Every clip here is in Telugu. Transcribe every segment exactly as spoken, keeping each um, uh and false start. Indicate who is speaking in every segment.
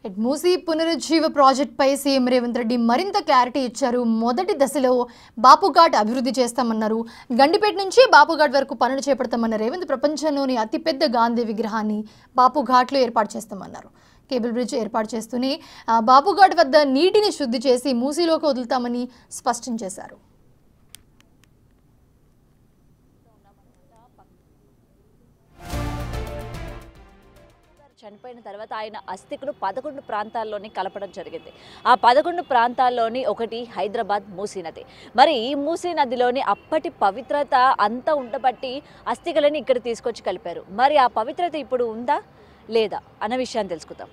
Speaker 1: మూసీ పునరుజ్జీవ ప్రాజెక్టుపై సీఎం రేవంత్ రెడ్డి మరింత క్లారిటీ ఇచ్చారు. మొదటి దశలో బాపుఘాట్ అభివృద్ధి చేస్తామన్నారు. గండిపేట నుంచి బాపుఘాట్ వరకు పనులు చేపడతామన్న రేవంత్ ప్రపంచంలోని అతిపెద్ద గాంధీ విగ్రహాన్ని బాపుఘాట్లో ఏర్పాటు చేస్తామన్నారు. కేబుల్ బ్రిడ్జ్ ఏర్పాటు చేస్తూనే బాపుఘాట్ వద్ద నీటిని శుద్ధి చేసి మూసీలోకి వదులుతామని స్పష్టం చేశారు.
Speaker 2: చనిపోయిన తర్వాత ఆయన అస్థికులు పదకొండు ప్రాంతాల్లోని కలపడం జరిగింది. ఆ పదకొండు ప్రాంతాల్లోని ఒకటి హైదరాబాద్ మూసీ నది. మరి ఈ మూసీ నదిలోని అప్పటి పవిత్రత అంతా ఉండబట్టి అస్థికలని ఇక్కడ తీసుకొచ్చి కలిపారు. మరి ఆ పవిత్రత ఇప్పుడు ఉందా లేదా అన్న విషయాన్ని తెలుసుకుందాం.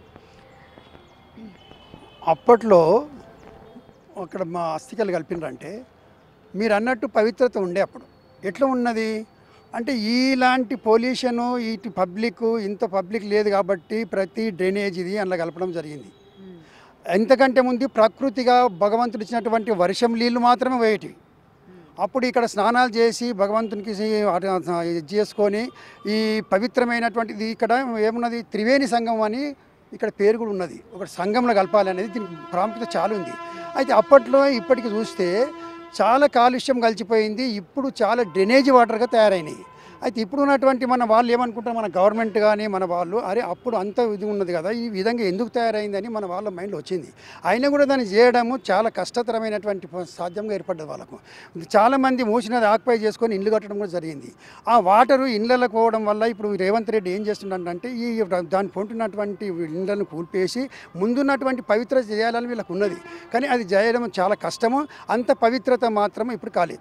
Speaker 3: అప్పట్లో అక్కడ మా అస్థికలు కలిపినారంటే మీరు అన్నట్టు పవిత్రత ఉండే అప్పుడు ఎట్లా ఉన్నది అంటే ఇలాంటి పొల్యూషను ఇటు పబ్లిక్ ఇంత పబ్లిక్ లేదు కాబట్టి ప్రతి డ్రైనేజ్ ఇది అందులో కలపడం జరిగింది. ఎంతకంటే ముందు ప్రకృతిగా భగవంతుడు ఇచ్చినటువంటి వర్షం నీళ్ళు మాత్రమే పోయేటివి. అప్పుడు ఇక్కడ స్నానాలు చేసి భగవంతునికి ఇది చేసుకొని ఈ పవిత్రమైనటువంటిది ఇక్కడ ఏమున్నది త్రివేణి సంగమం అని ఇక్కడ పేరు కూడా ఉన్నది. ఒక సంఘంలో కలపాలి అనేది దీనికి ప్రాముఖ్యత చాలా ఉంది. అయితే అప్పట్లో ఇప్పటికి చూస్తే చాలా కాలుష్యం కలిసిపోయింది. ఇప్పుడు చాలా డ్రైనేజ్ వాటర్గా తయారైనాయి. అయితే ఇప్పుడు ఉన్నటువంటి మన వాళ్ళు ఏమనుకుంటారు, మన గవర్నమెంట్ కానీ మన వాళ్ళు అరే అప్పుడు అంత ఇది ఉన్నది కదా ఈ విధంగా ఎందుకు తయారైందని మన వాళ్ళ మైండ్లో వచ్చింది. అయినా కూడా దాన్ని చేయడము చాలా కష్టతరమైనటువంటి సాధ్యంగా ఏర్పడ్డది. వాళ్ళకు చాలామంది మూసినది ఆక్యుపై చేసుకొని ఇల్లు కట్టడం కూడా జరిగింది. ఆ వాటరు ఇళ్ళకు పోవడం వల్ల ఇప్పుడు రేవంత్ రెడ్డి ఏం చేస్తున్నాడంటే ఈ దాన్ని పొంటున్నటువంటి ఇళ్ళను కూల్పేసి ముందున్నటువంటి పవిత్రత చేయాలని వీళ్ళకు ఉన్నది. కానీ అది చేయడం చాలా కష్టము. అంత పవిత్రత మాత్రం ఇప్పుడు కాలేదు.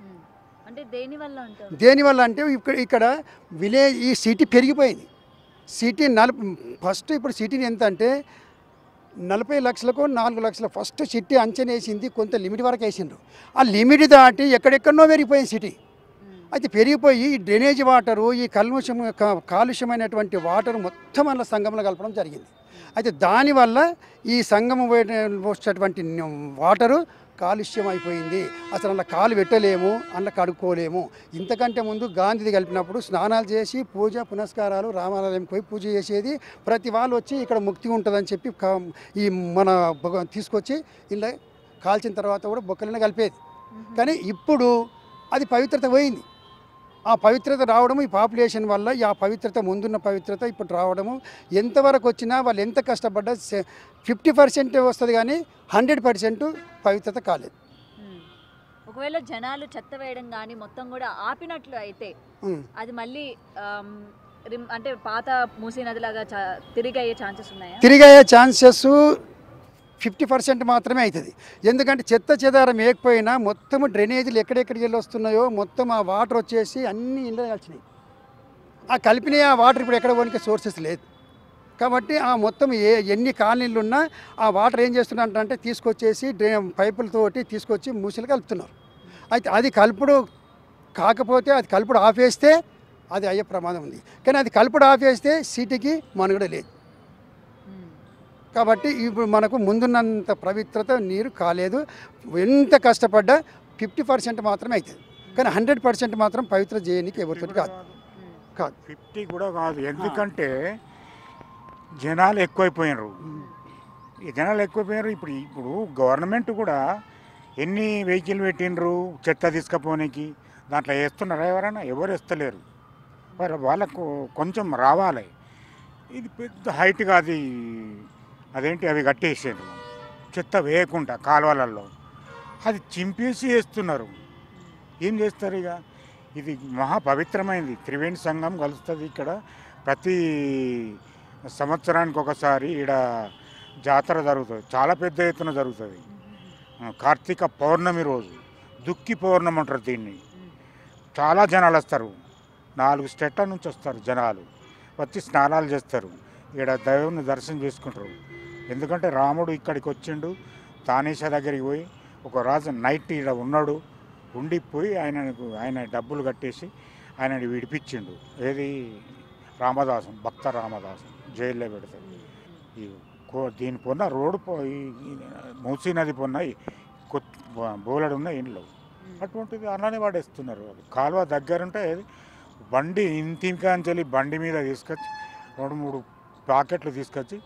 Speaker 3: దేనివల్ల అంటే ఇక్కడ ఇక్కడ విలేజ్ ఈ సిటీ పెరిగిపోయింది. సిటీ నలభ ఫస్ట్ ఇప్పుడు సిటీని ఎంత అంటే నలభై లక్షలకు నాలుగు లక్షల ఫస్ట్ సిటీ అంచనా వేసింది. కొంత లిమిట్ వరకు వేసిండ్రు. ఆ లిమిట్ దాటి ఎక్కడెక్కడనో పెరిగిపోయింది సిటీ. అయితే పెరిగిపోయి ఈ డ్రైనేజ్ వాటరు ఈ కలుషం కాలుష్యమైనటువంటి వాటర్ మొత్తం అలా సంగంలో కలపడం జరిగింది. అయితే దానివల్ల ఈ సంగమం వచ్చేటువంటి వాటరు కాలుష్యం అయిపోయింది. అసలు అలా కాలు పెట్టలేము, అలా కడుక్కోలేము. ఇంతకంటే ముందు గాంధీది కలిపినప్పుడు స్నానాలు చేసి పూజ పునస్కారాలు రామాలయం పోయి పూజ చేసేది. ప్రతి వాళ్ళు వచ్చి ఇక్కడ ముక్తి ఉంటుందని చెప్పి ఈ మన తీసుకొచ్చి ఇలా కాల్చిన తర్వాత కూడా బొక్కలనే కలిపేది. కానీ ఇప్పుడు అది పవిత్రత పోయింది. ఆ పవిత్రత రావడము ఈ పాపులేషన్ వల్ల ఆ పవిత్రత ముందున్న పవిత్రత ఇప్పుడు రావడము ఎంతవరకు వచ్చినా వాళ్ళు ఎంత కష్టపడ్డా ఫిఫ్టీ పర్సెంట్ వస్తుంది కానీ హండ్రెడ్ పర్సెంట్ పవిత్రత కాలేదు.
Speaker 2: ఒకవేళ జనాలు చెత్త వేయడం కానీ మొత్తం కూడా ఆపినట్లు అయితే అది మళ్ళీ అంటే పాత మూసీ నదిలాగా తిరిగి అయ్యే ఛాన్సెస్ ఉన్నాయా?
Speaker 3: తిరిగి అయ్యే ఛాన్సెస్ ఫిఫ్టీ పర్సెంట్ మాత్రమే అవుతుంది. ఎందుకంటే చెత్త చెదారం వేయకపోయినా మొత్తం డ్రైనేజీలు ఎక్కడెక్కడికి వెళ్ళి వస్తున్నాయో మొత్తం ఆ వాటర్ వచ్చేసి అన్ని ఇంట్లో కలిసినాయి. ఆ కలిపిన ఆ వాటర్ ఇప్పుడు ఎక్కడ పోనికే సోర్సెస్ లేదు కాబట్టి ఆ మొత్తం ఏ ఎన్ని కాలనీలు ఉన్నా ఆ వాటర్ ఏం చేస్తున్నారంటే తీసుకొచ్చేసి డ్రై పైపులతోటి తీసుకొచ్చి మూసలు కలుపుతున్నారు. అయితే అది కలుపుడు కాకపోతే అది కలుపుడు ఆపేస్తే అది అయ్యే ప్రమాదం ఉంది. కానీ అది కలుపుడు ఆపేస్తే సిటీకి మనుగడ లేదు. కాబట్టి ఇప్పుడు మనకు ముందున్నంత పవిత్రత నీరు కాలేదు. ఎంత కష్టపడ్డా ఫిఫ్టీ పర్సెంట్ మాత్రమే అవుతుంది. కానీ హండ్రెడ్ పర్సెంట్ మాత్రం పవిత్ర చేయడానికి ఎవరితో కాదు కాదు
Speaker 4: ఫిఫ్టీ కూడా కాదు. ఎందుకంటే జనాలు ఎక్కువైపోయినారు. ఈ జనాలు ఎక్కువైపోయినారు. ఇప్పుడు ఇప్పుడు గవర్నమెంట్ కూడా ఎన్ని వెహికల్ పెట్టినరు చెత్త తీసుకుపోనీకి దాంట్లో వేస్తున్నారా ఎవరైనా? ఎవరు వేస్తలేరు. మరి వాళ్ళకు కొంచెం రావాలి. ఇది పెద్ద హైట్గా అది అదేంటి అవి కట్టేసారు చెత్త వేయకుండా కాలువలలో అది చింపేసి వేస్తున్నారు. ఏం చేస్తారు ఇక? ఇది మహా పవిత్రమైనది. త్రివేణి సంఘం కలుస్తుంది ఇక్కడ. ప్రతి సంవత్సరానికి ఒకసారి ఈడ జాతర జరుగుతుంది. చాలా పెద్ద ఎత్తున జరుగుతుంది. కార్తీక పౌర్ణమి రోజు దుక్కి పౌర్ణమి అంటారు దీన్ని. చాలా జనాలు వస్తారు. నాలుగు స్టేట్ల నుంచి వస్తారు జనాలు. వచ్చి స్నానాలు చేస్తారు. ఇక్కడ దైవాన్ని దర్శనం చేసుకుంటారు. ఎందుకంటే రాముడు ఇక్కడికి వచ్చిండు. తానేషా దగ్గరికి పోయి ఒక రాజు నైట్ ఇక్కడ ఉన్నాడు. ఉండిపోయి ఆయనకు ఆయన డబ్బులు కట్టేసి ఆయనని విడిపించిండు. ఏది రామదాసం భక్త రామదాసం జైల్లో పెడతాడు. ఈ దీని పొన్న రోడ్డు మూసీ నది పొన్న బోలెడు ఉన్న ఇండ్లు అటువంటిది అలానే వాడేస్తున్నారు. కాలువ దగ్గరుంటే బండి ఇంతింకాంచెల్లి బండి మీద తీసుకొచ్చి రెండు మూడు ప్యాకెట్లు తీసుకొచ్చి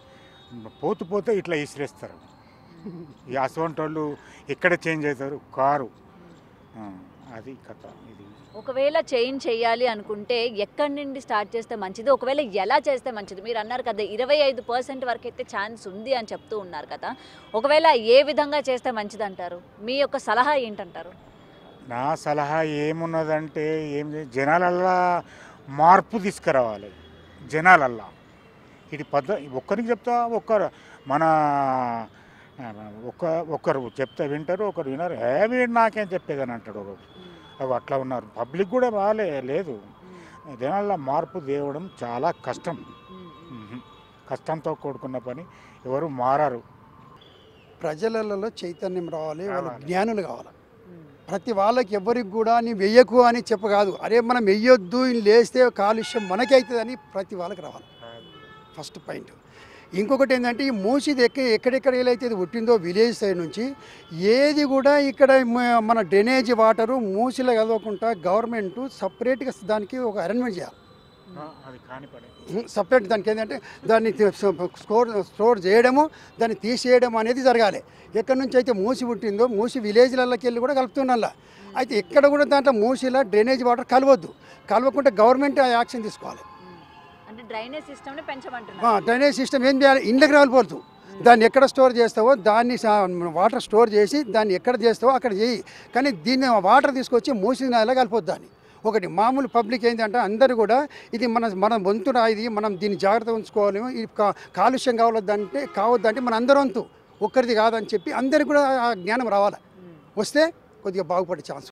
Speaker 4: పోతూ పోతే ఇట్లా ఇసిరేస్తారు. ఈ అసవంటి వాళ్ళు ఎక్కడ చేంజ్ అవుతారు? కారు. ఆ, అది కథ. ఇది
Speaker 2: ఒకవేళ చేంజ్ చేయాలి అనుకుంటే ఎక్కడి నుండి స్టార్ట్ చేస్తే మంచిది, ఒకవేళ ఎలా చేస్తే మంచిది? మీరు అన్నారు కదా ఇరవై ఐదు పర్సెంట్ వరకు అయితే ఛాన్స్ ఉంది అని చెప్తూ ఉన్నారు కదా, ఒకవేళ ఏ విధంగా చేస్తే మంచిది అంటారు? మీ యొక్క సలహా ఏంటంటారు?
Speaker 4: నా సలహా ఏమున్నదంటే ఏం చే- జనాలల్లా మార్పు తీసుకురావాలి. జనాలల్లా ఇది పద్ధ ఒక్కరికి చెప్తా ఒక్కరు మన ఆ, ఒక్క ఒక్కరు చెప్తే వింటారు, ఒకరు వినరు. ఏ వీడు నాకేం చెప్పేదని అంటాడు ఒకరు. అవి అట్లా ఉన్నారు. పబ్లిక్ కూడా బాగాలే లేదు. జనాల్లో మార్పు తేవడం చాలా కష్టం. మ్మ్. కష్టంతో కూడుకున్న పని. ఎవరు మారారు.
Speaker 3: ప్రజలలో చైతన్యం రావాలి, వాళ్ళు
Speaker 4: రావాలి.
Speaker 3: జ్ఞానులు కావాలి. ప్రతి వాళ్ళకి ఎవరికి కూడా నీ వెయ్యకు అని చెప్పకాదు, అరే మనం వెయ్యొద్దు లేస్తే కాలుష్యం మనకి అవుతుందని ప్రతి వాళ్ళకి రావాలి. First point. ఇంకొకటి ఏంటంటే ఈ మూసిది ఎక్క ఎక్కడెక్కడ ఏదైతే ఇది పుట్టిందో విలేజ్ సైడ్ నుంచి ఏది కూడా ఇక్కడ మ- మన డ్రైనేజ్ వాటరు మూసిలో కలవకుండా గవర్నమెంట్ సపరేట్గా దానికి ఒక అరేంజ్మెంట్ చేయాలి.
Speaker 4: ఆ, అది కాని పని.
Speaker 3: సపరేట్ దానికి ఏంటంటే దాన్ని తి- స్టోర్ స్టోర్ చేయడము, దాన్ని తీసేయడం అనేది జరగాలి. ఎక్కడి నుంచి అయితే మూసి పుట్టిందో మూసి విలేజ్లకి వెళ్ళి కూడా కలుపుతున్నా. అయితే ఇక్కడ కూడా దాంట్లో మూసిలో డ్రైనేజ్ వాటర్ కలవద్దు. కలవకుండా గవర్నమెంట్ ఆ యాక్షన్ తీసుకోవాలి.
Speaker 2: అంటే డ్రైనేజ్ సిస్టమ్ని
Speaker 3: ఆ,
Speaker 2: పెంచమంటున్నారు.
Speaker 3: డ్రైనేజ్ సిస్టమ్ ఏం చేయాలి? ఇండ్లకి రాలిపోతుంది. దాన్ని ఎక్కడ స్టోర్ చేస్తావో దాన్ని సా- వాటర్ స్టోర్ చేసి దాన్ని ఎక్కడ చేస్తావో అక్కడ చేయి. కానీ దీన్ని వాటర్ తీసుకొచ్చి మూసి నెల కలిపోద్ది దాన్ని. ఒకటి మామూలు పబ్లిక్ ఏంటంటే అందరూ కూడా ఇది మన మన వంతున ఇది మనం దీన్ని జాగ్రత్త ఉంచుకోవాలి, ఇది కా కాలుష్యం కావద్దంటే కావద్దంటే మన అందరం వంతు, ఒక్కరిది కాదని చెప్పి అందరికి కూడా ఆ జ్ఞానం రావాలి. వస్తే కొద్దిగా బాగుపడే ఛాన్స్.